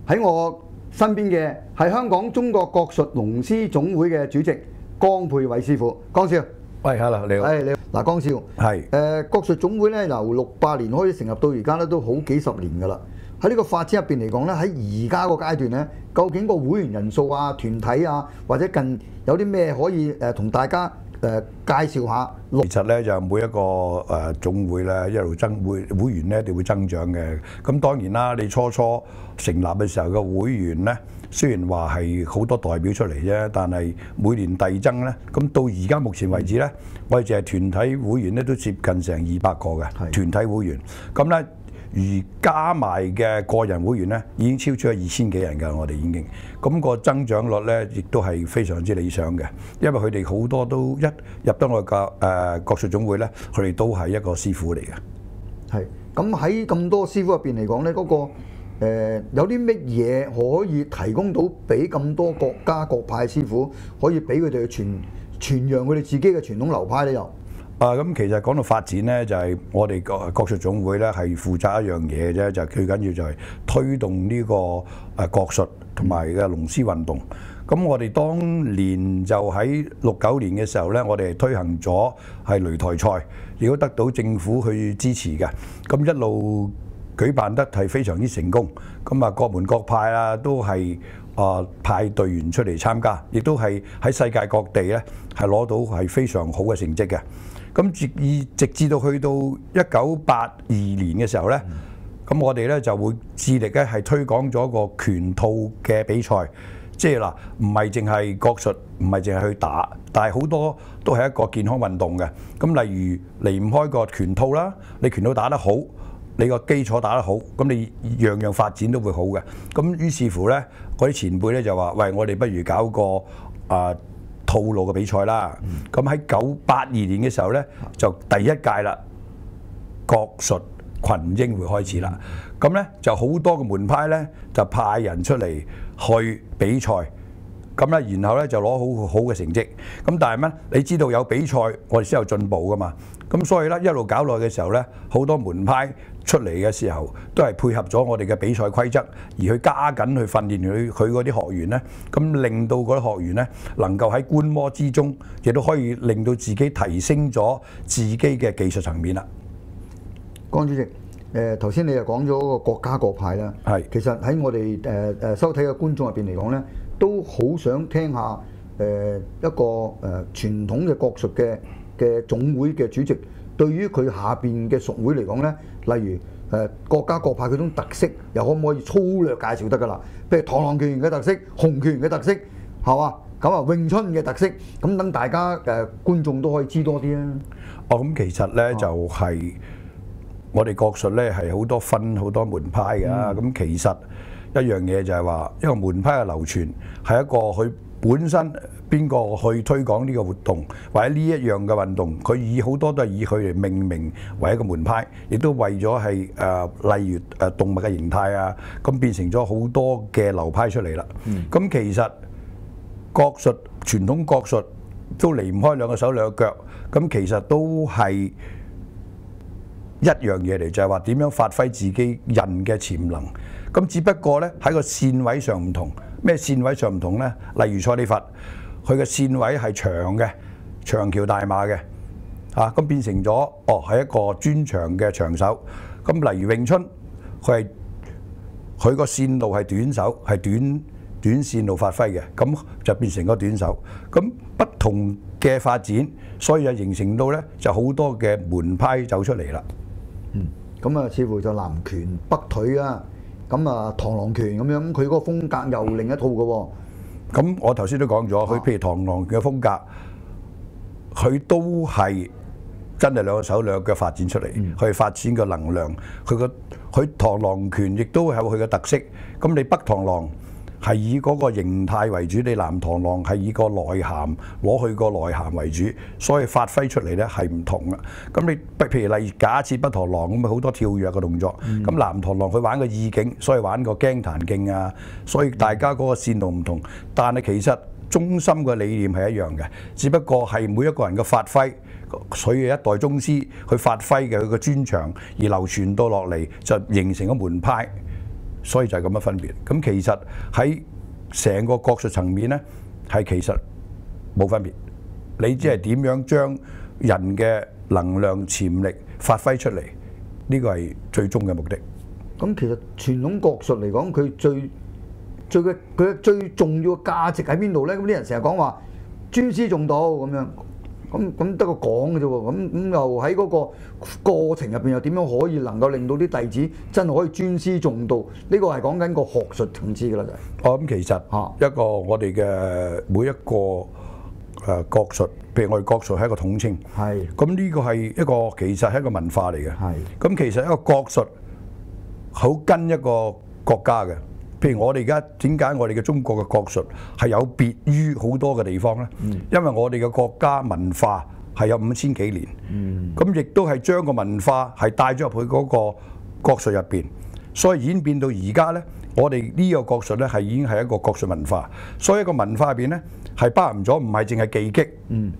喺我身邊嘅係香港中國國術龍獅總會嘅主席江沛偉師傅，江少。 喂 ，hello， 你好。 你好。嗱，江少。係。國術總會咧，由68年開始成立到而家咧，都好幾十年㗎啦。喺呢個發展入邊嚟講咧，喺而家個階段咧，究竟個會員人數啊、團體啊，或者近有啲咩可以同大家介紹下？ 其實咧就每一個總會咧一路會員咧一定會增長嘅。咁當然啦，你初成立嘅時候嘅會員咧，雖然話係好多代表出嚟啫，但係每年遞增咧，咁到而家目前為止咧，我哋淨係團體會員咧都接近成200個嘅團體會員。咁咧而加埋嘅個人會員咧，已經超出咗2000幾人㗎，我哋已經。咁個增長率咧，亦都係非常之理想嘅，因為佢哋好多都一入得我嘅國術總會咧，佢哋都係一個師傅嚟嘅。 係。咁喺咁多師傅入邊嚟講咧，嗰個有啲乜嘢可以提供到俾咁多國家各派師傅，可以俾佢哋去傳揚佢哋自己嘅傳統流派咧？又咁其實講到發展咧，就係我哋國術總會咧係負責一樣嘢啫，就係最緊要就係推動呢個國術同埋嘅龍獅運動。咁我哋當年就喺69年嘅時候咧，我哋推行咗係擂台賽，亦都得到政府去支持嘅。咁一路舉辦得係非常之成功。咁啊，各門各派啊都係派隊員出嚟參加，亦都係喺世界各地咧係攞到係非常好嘅成績嘅。咁直至到去到1982年嘅時候咧，咁我哋咧就會致力咧係推廣咗個拳套嘅比賽，即係嗱，唔係淨係國術，唔係淨係去打，但係好多都係一個健康運動嘅。咁例如離唔開個拳套啦，你拳套打得好，你個基礎打得好，咁你樣樣發展都會好嘅。咁於是乎咧，嗰啲前輩咧就話：喂，我哋不如搞個套路嘅比賽啦。咁喺1982年嘅時候咧，就第一屆啦，國術群英會開始啦。咁咧就好多個門派咧就派人出嚟去比賽。咁咧，然後咧就攞好嘅成績。咁但係咩？你知道有比賽，我哋先有進步噶嘛。咁所以咧一路搞落嘅時候咧，好多門派出嚟嘅時候，都係配合咗我哋嘅比賽規則，而去加緊去訓練佢嗰啲學員咧，咁令到嗰啲學員咧能夠喺觀摩之中，亦都可以令到自己提升咗自己嘅技術層面啦。 江主席，頭先你又講咗個國家各派啦，係其實喺我哋收睇嘅觀眾入邊嚟講咧，都好想聽下一個傳統嘅國術嘅總會嘅主席，對於佢下邊嘅屬會嚟講咧，例如國家各派嗰種特色，又可唔可以粗略介紹得㗎啦？譬如螳螂拳嘅特色、洪拳嘅特色，係嘛？咁啊詠春嘅特色，咁等大家觀眾都可以知多啲啊！ 咁其實咧就係我哋國術咧係好多分好多門派㗎。咁其實一樣嘢就係話，一個門派嘅流傳係一個佢本身邊個去推廣呢個活動，或者呢一樣嘅運動，佢以好多都係以佢嚟命名為一個門派，亦都為咗係例如動物嘅形態啊，咁變成咗好多嘅流派出嚟啦。咁其實國術傳統國術都離唔開兩個手兩個腳，咁其實都係一樣嘢嚟，就係話點樣發揮自己人嘅潛能。咁只不過咧喺個線位上唔同，咩線位上唔同咧？例如蔡李佛，佢嘅線位係長嘅，長橋大馬嘅，咁變成咗係一個專長嘅長手。咁例如詠春，佢個線路係短手，係短線路發揮嘅，咁就變成個短手。咁不同嘅發展，所以就形成到咧就好多嘅門派走出嚟啦。 咁啊，似乎就南拳北腿啊。咁啊，螳螂拳咁樣，佢嗰個風格又另一套嘅喎。 咁我頭先都講咗，佢譬如螳螂拳嘅風格，佢都係真係兩個手兩個腳發展出嚟，去發展個能量。佢螳螂拳亦都有佢嘅特色。咁你北螳螂係以嗰個形態為主，你南螳螂係以個內涵攞去個內涵為主，所以發揮出嚟咧係唔同嘅。咁你譬如例如假設北螳螂咁好多跳躍嘅動作，咁南螳螂佢玩個意境，所以玩個驚彈勁啊，所以大家嗰個線路唔同，但係其實中心嘅理念係一樣嘅，只不過係每一個人嘅發揮，所以一代宗師去發揮嘅佢嘅專長，而流傳到落嚟就形成咗門派。 所以就係咁嘅分別。咁其實喺成個國術層面咧，係其實冇分別。你只係點樣將人嘅能量潛力發揮出嚟，呢個係最終嘅目的。 咁其實傳統國術嚟講，佢最重要嘅價值喺邊度咧？咁啲人成日講話尊師重道咁樣，咁得個講嘅啫喎。咁又喺嗰個過程入邊又點樣可以能夠令到啲弟子真係可以尊師重道？呢個係講緊個學術層次㗎啦，就係。 咁其實一個我哋嘅每一個國術，譬如我哋國術係一個統稱， 係。 咁呢個係一個其實係一個文化嚟嘅。 係。 咁其實一個國術好跟一個國家嘅。譬如我哋而家點解我哋嘅中國嘅國術係有別於好多嘅地方咧？因為我哋嘅國家文化係有5000幾年，咁亦都係將個文化係帶咗入去嗰個國術入邊，所以演變到而家咧，我哋呢個國術咧係已經係一個國術文化，所以一個文化入邊咧係包含咗唔係淨係技擊，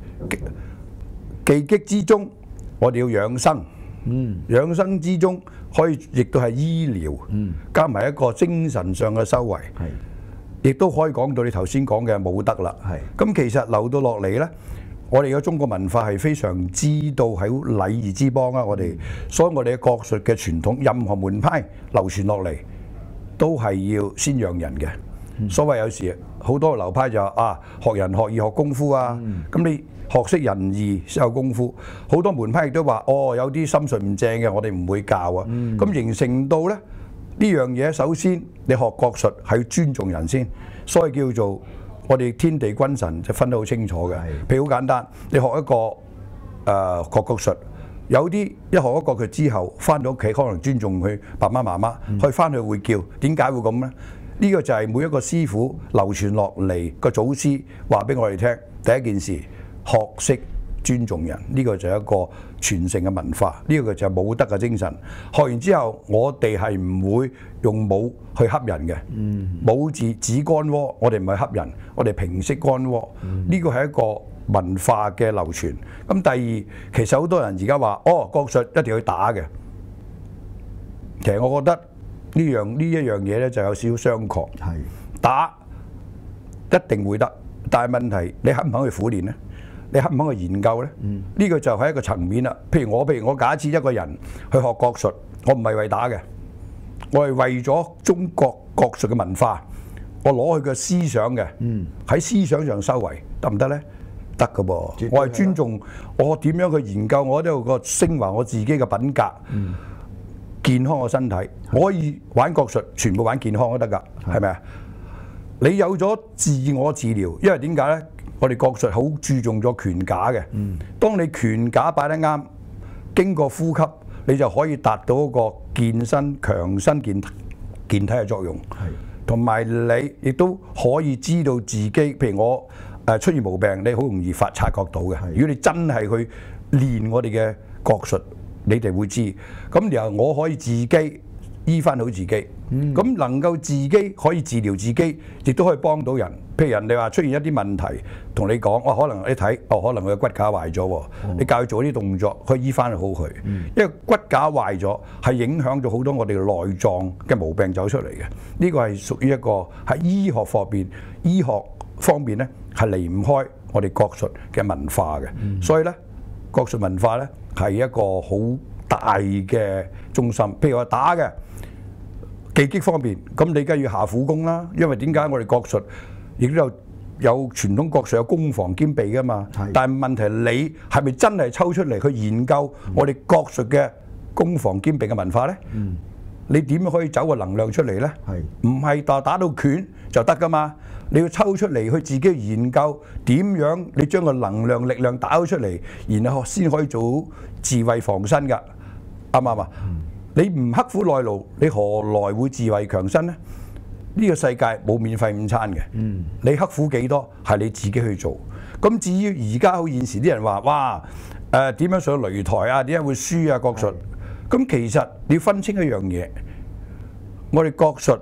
技擊之中我哋要養生。養生之中可以亦都係醫療，加埋一個精神上嘅修為，亦都可以講到你頭先講嘅武德啦。咁其實留到落嚟呢，我哋嘅中國文化係非常知道喺禮儀之邦啊！我哋，所以我哋嘅國術嘅傳統，任何門派流傳落嚟都係要先養人嘅。所謂有時好多流派就話學仁學義學功夫啊，咁你學識仁義先有功夫。好多門派亦都話有啲心術唔正嘅，我哋唔會教啊。咁形成到咧呢樣嘢，首先你學國術係要尊重人先，所以叫做我哋天地君臣就分得好清楚嘅。譬如好簡單，你學一個國術，有啲一學一國術之後，翻到屋企可能尊重佢爸爸媽媽，去翻去會叫，點解會咁咧？呢個就係每一個師傅流傳落嚟個祖師話俾我哋聽，第一件事學識尊重人，呢個就係一個傳承嘅文化，呢個就係武德嘅精神。學完之後，我哋係唔會用武去恰人嘅，武字止乾戈，我哋唔係恰人，我哋平息乾戈，呢個係一個文化嘅流傳。咁第二，其實好多人而家話國術一定要去打嘅，其實我覺得呢一樣嘢咧就有少少商榷。打一定會得，但係問題你肯唔肯去苦練咧？你肯唔肯去研究咧？呢個就係一個層面啦。譬如我假設一個人去學國術，我唔係為打嘅，我係為咗中國國術嘅文化，我攞佢嘅思想嘅，喺思想上修為得唔得咧？得㗎噃，我係尊重我點樣去研究，我都有個升華我自己嘅品格。健康嘅身體，我可以玩國術，全部玩健康都得㗎，係咪啊？你有咗自我治療，因為點解咧？我哋國術好注重咗拳架嘅。當你拳架擺得啱，經過呼吸，你就可以達到一個健身、強身健體嘅作用。同埋你亦都可以知道自己，譬如我出現毛病，你好容易察覺到嘅。如果你真係去練我哋嘅國術，你哋會知，咁然後我可以自己醫翻好自己，咁能夠自己可以治療自己，亦都可以幫到人。譬如人哋話出現一啲問題，同你講，可能你睇，可能佢嘅骨架壞咗，你教佢做啲動作，可以醫翻好佢。因為骨架壞咗係影響咗好多我哋內臟嘅毛病走出嚟嘅。呢個係屬於一個喺醫學方面咧係離唔開我哋國術嘅文化嘅。所以咧，國術文化咧係一個好大嘅中心。譬如話打嘅技擊方面，咁你梗係要下苦功啦。因為點解我哋國術亦都有傳統國術有攻防兼備㗎嘛？但係問題你係咪真係抽出嚟去研究我哋國術嘅攻防兼備嘅文化咧？你點可以走個能量出嚟咧？唔係打到拳就得㗎嘛？你要抽出嚟去自己研究點樣你將個能量力量打咗出嚟，然後先可以做自衛防身㗎，啱唔啱啊？你唔刻苦耐勞，你何來會自衛強身呢？呢個世界冇免費午餐嘅，你刻苦幾多係你自己去做。咁至於而家好現時啲人話，哇點樣上擂台啊？點解會輸啊？國術咁其實你要分清一樣嘢，我哋國術，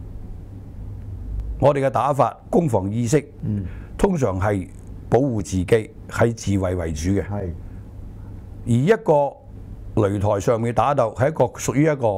我哋嘅打法攻防意識，通常係保護自己，係自衛為主嘅。而一個擂台上面打鬥係一個屬於一個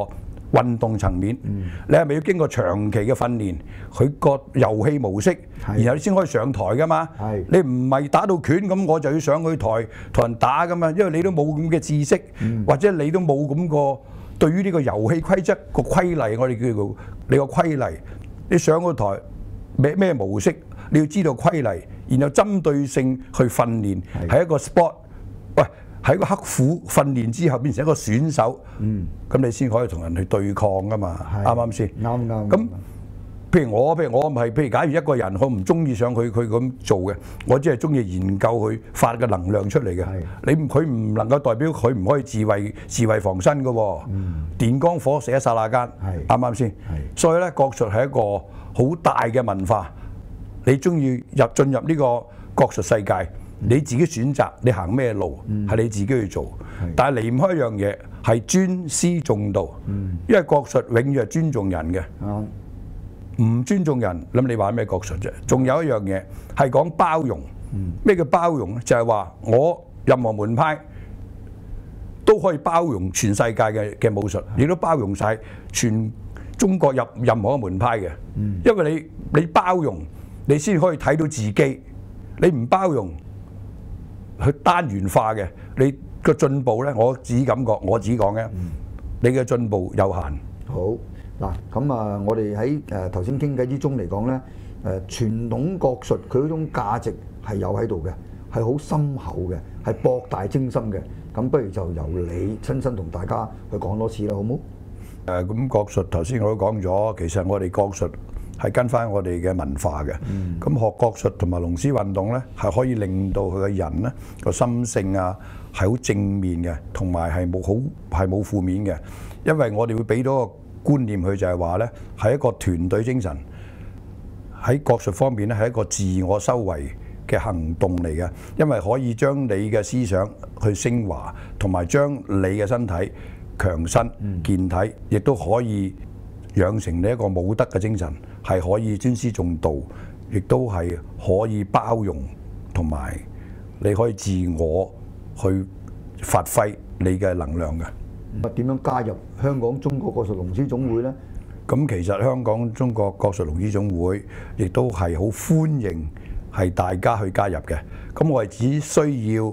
運動層面，你係咪要經過長期嘅訓練，佢個遊戲模式，然後你先可以上台噶嘛？你唔係打到拳咁，我就要上去台同人打噶嘛？因為你都冇咁嘅知識，或者你都冇咁個對於呢個遊戲規則個規例，我哋叫做你個規例，你上個台咩模式，你要知道規例，然後針對性去訓練，係一個 sport。喂，喺個刻苦訓練之後變成一個選手，咁你先可以同人去對抗噶嘛，啱唔啱先？ 啱。 咁譬如我唔係，譬如假如一個人我唔中意上佢咁做嘅，我只係中意研究佢發嘅能量出嚟嘅。佢唔能夠代表佢唔可以自衛防身嘅喎。電光火石一剎那間，啱唔啱先？所以咧，國術係一個好大嘅文化。你中意進入呢個國術世界，你自己選擇你行咩路，係你自己去做。但係離唔開一樣嘢，係尊師重道。因為國術永遠係尊重人嘅。唔尊重人，咁你玩咩國術啫？仲有一樣嘢係講包容。咩叫包容咧？就係話我任何門派都可以包容全世界嘅武術，亦都包容晒全中國任何門派嘅。因為你包容，你先可以睇到自己。你唔包容，去單元化嘅，你個進步咧，我自己感覺，我自己講嘅，你嘅進步有限。 好。嗱，咁啊，我哋喺頭先傾偈之中嚟講咧，傳統國術佢嗰種價值係有喺度嘅，係好深厚嘅，係博大精深嘅。咁不如就由你親身同大家去講多次啦，好冇？ 咁國術頭先我都講咗，其實我哋國術係跟翻我哋嘅文化嘅。咁學國術同埋龍獅運動咧，係可以令到佢嘅人咧個心性啊係好正面嘅，同埋係冇負面嘅，因為我哋會俾到個觀念佢就係話咧，係一個團隊精神，喺國術方面咧係一個自我修為嘅行動嚟嘅，因為可以將你嘅思想去升華，同埋將你嘅身體強身健體，亦都可以養成你一個武德嘅精神，係可以尊師重道，亦都係可以包容，同埋你可以自我去發揮你嘅能量嘅。 點樣加入香港中國國術龍獅總會呢？ 咁其實香港中國國術龍獅總會亦都係好歡迎係大家去加入嘅。咁我哋只需要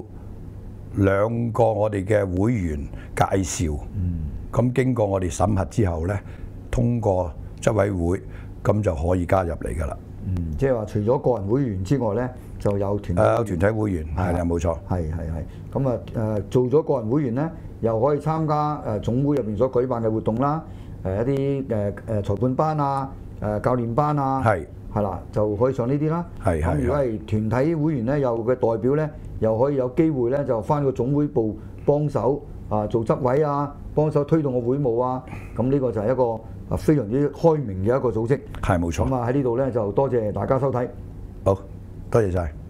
2個我哋嘅會員介紹，咁經過我哋審核之後呢，通過執委會，咁就可以加入嚟㗎啦。 即係話除咗個人會員之外呢，就有團體。 有團體會員，係啦，冇錯。 係。咁啊做咗個人會員呢，又可以參加總會入邊所舉辦嘅活動啦，一啲裁判班啊、教練班啊，係啦，就可以上呢啲啦。咁如果係團體會員呢，有嘅代表呢，又可以有機會呢，就返個總會部幫手做執委啊，幫手推動個會務啊。咁呢個就係一個非常之開明嘅一個組織。 係冇錯。 咁喺呢度呢，就多謝大家收睇。 好，多謝晒。